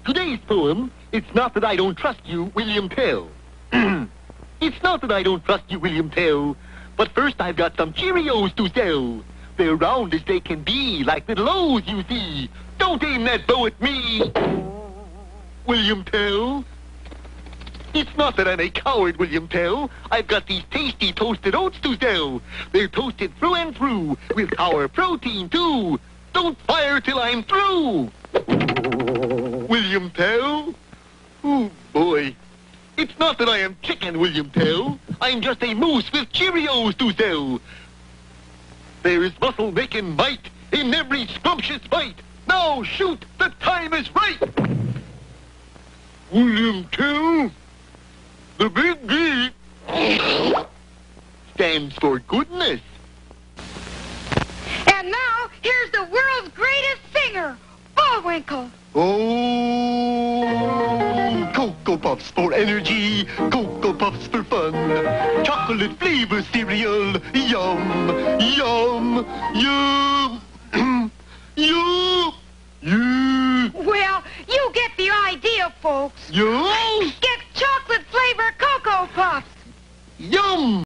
Today's poem, it's not that I don't trust you, William Tell. It's not that I don't trust you, William Tell, but first I've got some Cheerios to sell. They're round as they can be, like little O's you see. Don't aim that bow at me, William Tell. It's not that I'm a coward, William Tell. I've got these tasty toasted oats to sell. They're toasted through and through, with our protein, too. Don't fire till I'm through, William Tell. Oh, boy. It's not that I am chicken, William Tell. I'm just a moose with Cheerios to sell. There is muscle making might in every scrumptious bite. Now shoot, the time is right. William Tell, the big G stands for goodness. And now, here's the world's greatest singer, Bullwinkle. Oh, Cocoa Puffs for energy, Cocoa Puffs for fun. Chocolate flavor cereal, yum, yum, yum, yum, yum. Well, you get the idea, folks. Yum, Get chocolate flavor Cocoa Puffs. yum.